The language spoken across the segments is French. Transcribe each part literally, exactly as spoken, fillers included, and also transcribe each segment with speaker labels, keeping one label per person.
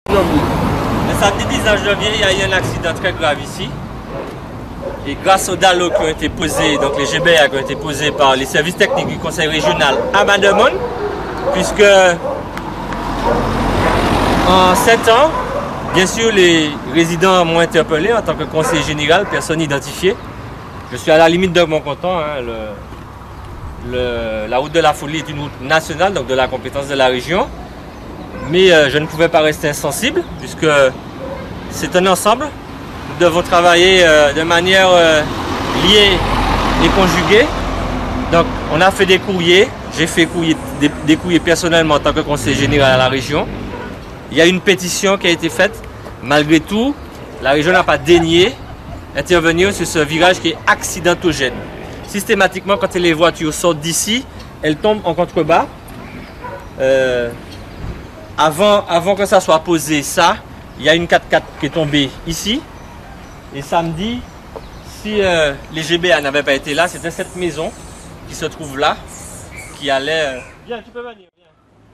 Speaker 1: Le samedi dix-neuf janvier, il y a eu un accident très grave ici. Et grâce aux D A L O qui ont été posés, donc les G B A qui ont été posés par les services techniques du conseil régional à Mademone, puisque en sept ans, bien sûr, les résidents m'ont interpellé en tant que conseiller général, personne identifiée. Je suis à la limite de mon canton. Hein, le, le, la route de la Folie est une route nationale, donc de la compétence de la région. Mais euh, je ne pouvais pas rester insensible, puisque c'est un ensemble. Nous devons travailler euh, de manière euh, liée et conjuguée. Donc, on a fait des courriers. J'ai fait courrier, des, des courriers personnellement en tant que conseiller général à la région. Il y a une pétition qui a été faite. Malgré tout, la région n'a pas daigné intervenir sur ce virage qui est accidentogène. Systématiquement, quand les voitures sortent d'ici, elles tombent en contrebas. Euh, avant, avant que ça soit posé, ça, il y a une quatre-quatre qui est tombée ici. Et samedi, si euh, les G B A n'avaient pas été là, c'était cette maison qui se trouve là, qui allait... Euh... Viens, tu peux venir, viens.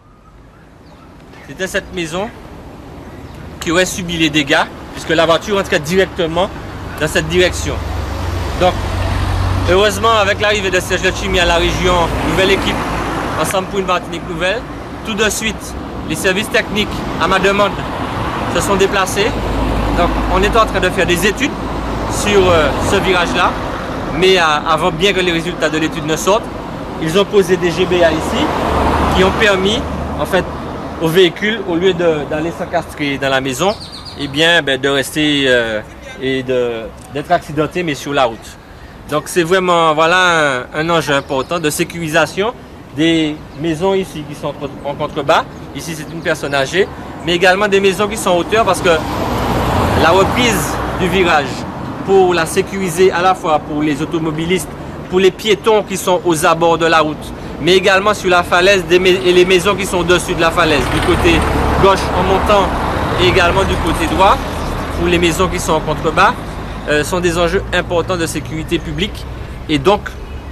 Speaker 1: C'était cette maison qui aurait subi les dégâts, puisque la voiture entrait directement dans cette direction. Donc, heureusement, avec l'arrivée de Serge Letchimy à la région, nouvelle équipe, Ensemble pour une Martinique nouvelle, tout de suite, les services techniques à ma demande se sont déplacés. Donc, on est en train de faire des études sur euh, ce virage-là, mais euh, avant bien que les résultats de l'étude ne sortent, ils ont posé des G B A ici qui ont permis, en fait, aux véhicules, au lieu d'aller s'encastrer dans la maison, eh bien, ben, de rester euh, et d'être accidenté, mais sur la route. Donc, c'est vraiment voilà, un, un enjeu important de sécurisation des maisons ici qui sont en contrebas. Ici, c'est une personne âgée, mais également des maisons qui sont en hauteur parce que la reprise du virage, pour la sécuriser à la fois pour les automobilistes, pour les piétons qui sont aux abords de la route, mais également sur la falaise des et les maisons qui sont au-dessus de la falaise, du côté gauche en montant et également du côté droit, pour les maisons qui sont en contrebas, euh, sont des enjeux importants de sécurité publique et donc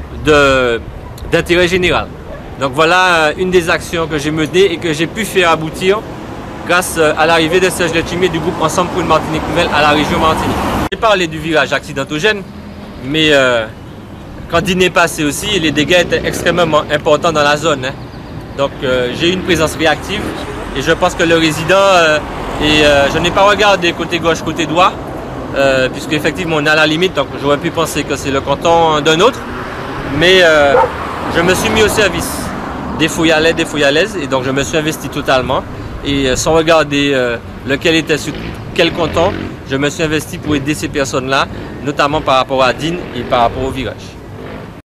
Speaker 1: d'intérêt général. Donc voilà une des actions que j'ai menées et que j'ai pu faire aboutir grâce à l'arrivée de Serge Letchimy du groupe Ensemble pour une Martinique nouvelle à la région Martinique. J'ai parlé du virage accidentogène, mais euh, quand dîner est passé aussi, les dégâts étaient extrêmement importants dans la zone. Hein. Donc euh, j'ai eu une présence réactive et je pense que le résident, euh, et euh, je n'ai pas regardé côté gauche, côté droit, euh, puisque effectivement on est à la limite, donc j'aurais pu penser que c'est le canton d'un autre, mais euh, je me suis mis au service des Foyalais, des Foyalaises, et donc je me suis investi totalement. Et sans regarder euh, lequel était sur quel canton, je me suis investi pour aider ces personnes-là, notamment par rapport à Digne et par rapport au virage.